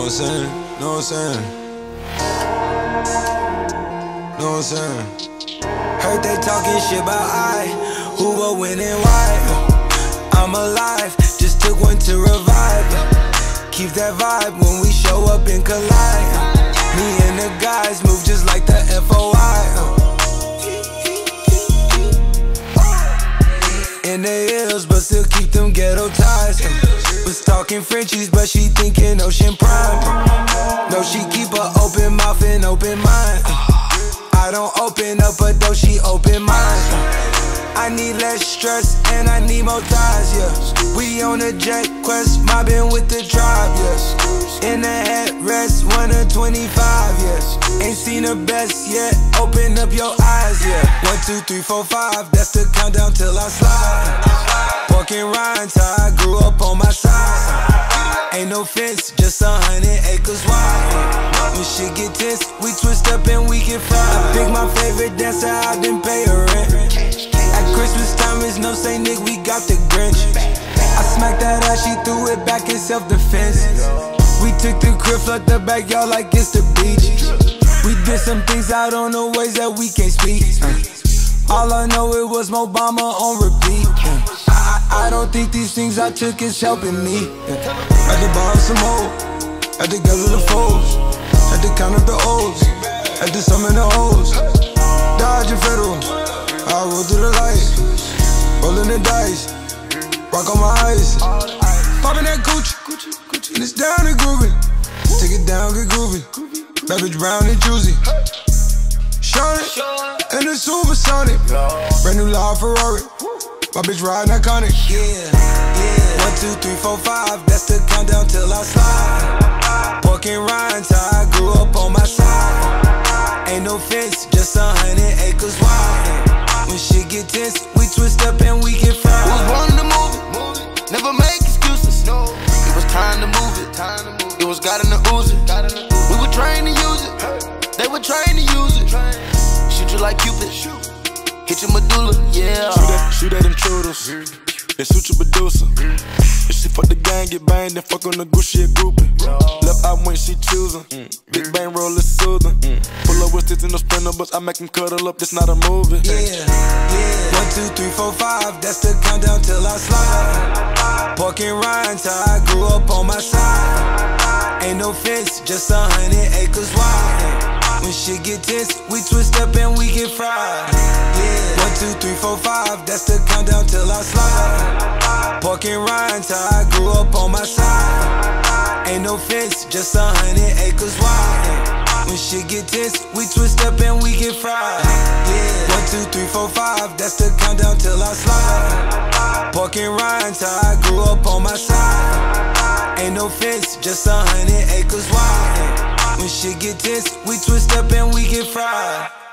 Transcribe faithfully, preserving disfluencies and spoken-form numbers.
what I'm saying? Know what I'm saying? Know what I'm saying? Heard they talking shit about I, who will win and why. I'm alive, just took one to revive. Keep that vibe when we show up and collide. Me and the guys move just like the F O I. In the hills, but still keep them ghetto ties. Was talking Frenchies, but she thinking Ocean Prime. No, she keep a open mouth and open mind. I don't open up, but though she open mind. I need less stress and I need more ties, yeah. We on a jet quest, mobbing with the tribe, yeah. In the headrest, one of twenty-five, yeah. Ain't seen the best yet, open up your eyes, yeah. One, two, three, four, five, that's the countdown till I slide. Pork and rinds, how I grew up on my side. Ain't no fence, just a hundred acres wide. When shit get tense, we twist up and we get fried. I pick my favorite dancer, I didn't pay her rent. At Christmas time, it's no say, Nick, we got the Grinch. I smacked that ass, she threw it back in self-defense. We took the crib, flood the backyard like it's the beach. We did some things out on the ways that we can't speak. All I know, it was Obama on repeat. I, I don't think these things I took is helping me. Had to borrow some more, had to gather the foes, had to count up the O's, had to summon the O's. Dodging federal, I roll through the light, rolling the dice, rock on my eyes, popping that Gucci, and it's down and groovy. Take it down, get groovy. Bad bitch brown and juicy. Shine it, and it's supersonic. Brand new Loud Ferrari, my bitch riding iconic. Yeah, yeah. One, two, three, four, five, that's the countdown till I slide. Pork and rinds, how I grew up on my side. Ain't no fence, just a hundred acres wide. When shit get tense, we twist up and we get fried. Was born to move it, never make excuses. It was time to move it. It was God in the Uzi. We were trained to use it. They were trained to use it. Shoot you like Cupid. Hit your medulla, yeah. Shoot at, shoot at intruders. They suit your producer. If she fuck the gang, get banged, then fuck on the Gucci groupie. Left eye when she choosing. Big bang roll is soothing. Pull up with sticks in the sprinter, but I make them cuddle up. This not a movie. Yeah, yeah. One, two, three, four, five. That's the countdown till I slide. Pork and rinds, how I grew up on my side. Ain't no fence, just a hundred acres wide. When shit get tense, we twist up and we get fried. Yeah. One, two, three, four, five. That's the countdown till I slide. Pork and rinds, how I grew up on my side. Ain't no fence, just a hundred acres wide. When shit get tense, we twist up and we get fried. Yeah. One, two, three, four, five. That's the countdown till I slide. Pork and rinds, how I grew up on my side. Ain't no fence, just a hundred acres wide. When shit get tense, we twist up and we get fried.